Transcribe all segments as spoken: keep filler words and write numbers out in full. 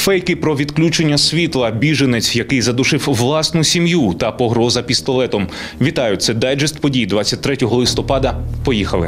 Фейки про відключення світла, біженець, який задушив власну сім'ю, та погроза пістолетом. Вітаю, це дайджест подій двадцять третього листопада. Поїхали.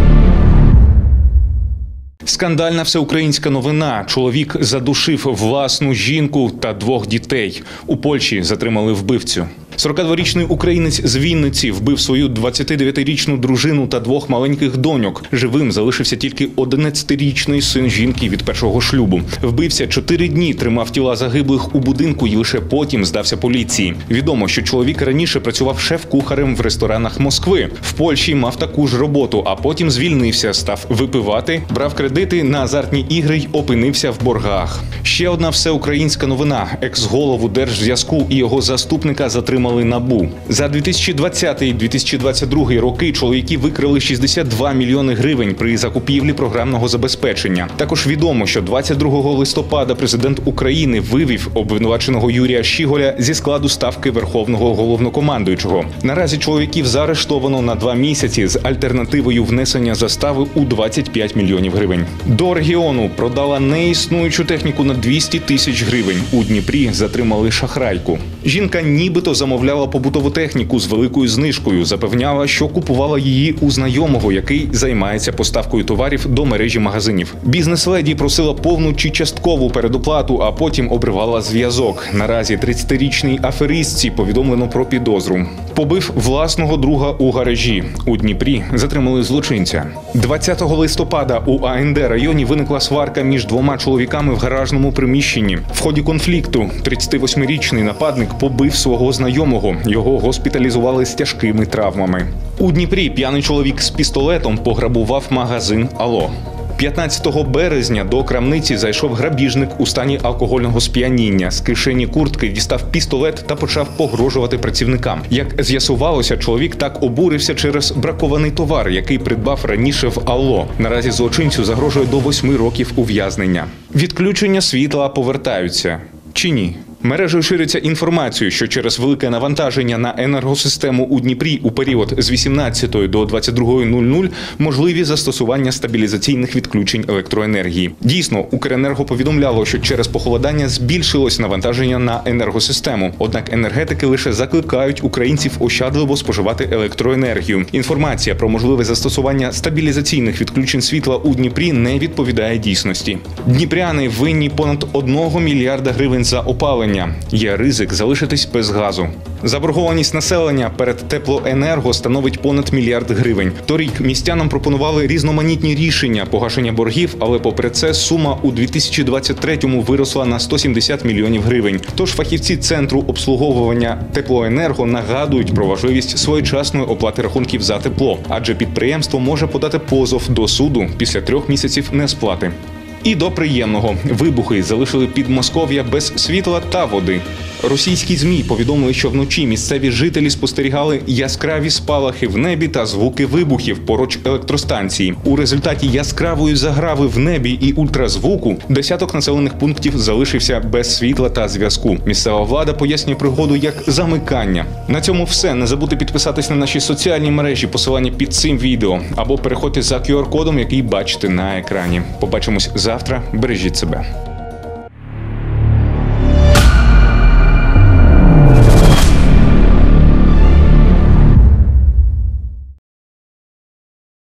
Скандальна всеукраїнська новина. Чоловік задушив власну жінку та двох дітей. У Польщі затримали вбивцю. сорокадворічний українець з Вінниці вбив свою двадцятидев'ятирічну дружину та двох маленьких доньок. Живим залишився тільки одинадцятирічний син жінки від першого шлюбу. Вбивця чотири дні тримав тіла загиблих у будинку і лише потім здався поліції. Відомо, що чоловік раніше працював шеф-кухарем в ресторанах Москви. В Польщі мав таку ж роботу, а потім звільнився, став випивати, брав кредити на азартні ігри й опинився в боргах. Ще одна всеукраїнська новина. Екс-голову Держзв'язку і його заступника затримали НАБУ. За дві тисячі двадцятий - дві тисячі двадцять другий роки чоловіки викрали шістдесят два мільйони гривень при закупівлі програмного забезпечення. Також відомо, що двадцять другого листопада президент України вивів обвинуваченого Юрія Щіголя зі складу ставки Верховного головнокомандуючого. Наразі чоловіків заарештовано на два місяці з альтернативою внесення застави у двадцять п'ять мільйонів гривень. До регіону продала неіснуючу техніку на двісті тисяч гривень. У Дніпрі затримали шахрайку. Жінка нібито замовляла побутову техніку з великою знижкою, запевняла, що купувала її у знайомого, який займається поставкою товарів до мережі магазинів. Бізнес-леді просила повну чи часткову передоплату, а потім обривала зв'язок. Наразі тридцятирічній аферистці повідомлено про підозру. Побив власного друга у гаражі. У Дніпрі затримали злочинця. двадцятого листопада у А Ен Де районі виникла сварка між двома чоловіками в гаражному приміщенні. В ході конфлікту тридцятивосьмирічний нападник побив свого знайомого. Його госпіталізували з тяжкими травмами. У Дніпрі п'яний чоловік з пістолетом пограбував магазин «Алло». п'ятнадцятого березня до крамниці зайшов грабіжник у стані алкогольного сп'яніння. З кишені куртки дістав пістолет та почав погрожувати працівникам. Як з'ясувалося, чоловік так обурився через бракований товар, який придбав раніше в «Алло». Наразі злочинцю загрожує до восьми років ув'язнення. Відключення світла повертаються. Чи ні? Мережею шириться інформацію, що через велике навантаження на енергосистему у Дніпрі у період з вісімнадцятої до двадцять другої нуль нуль можливі застосування стабілізаційних відключень електроенергії. Дійсно, Укренерго повідомляло, що через похолодання збільшилось навантаження на енергосистему. Однак енергетики лише закликають українців ощадливо споживати електроенергію. Інформація про можливе застосування стабілізаційних відключень світла у Дніпрі не відповідає дійсності. Дніпряни винні понад одного мільярда гривень за опалення. Є ризик залишитись без газу. Заборгованість населення перед теплоенерго становить понад мільярд гривень. Торік містянам пропонували різноманітні рішення погашення боргів, але попри це сума у дві тисячі двадцять третьому виросла на сто сімдесят мільйонів гривень. Тож фахівці Центру обслуговування теплоенерго нагадують про важливість своєчасної оплати рахунків за тепло, адже підприємство може подати позов до суду після трьох місяців несплати. І до приємного. Вибухи залишили Підмосков'я без світла та води. Російські ЗМІ повідомили, що вночі місцеві жителі спостерігали яскраві спалахи в небі та звуки вибухів поруч електростанції. У результаті яскравої заграви в небі і ультразвуку десяток населених пунктів залишився без світла та зв'язку. Місцева влада пояснює пригоду як замикання. На цьому все. Не забудьте підписатись на наші соціальні мережі, посилання під цим відео, або переходьте за кю ар кодом, який бачите на екрані. Побачимось завтра. Бережіть себе.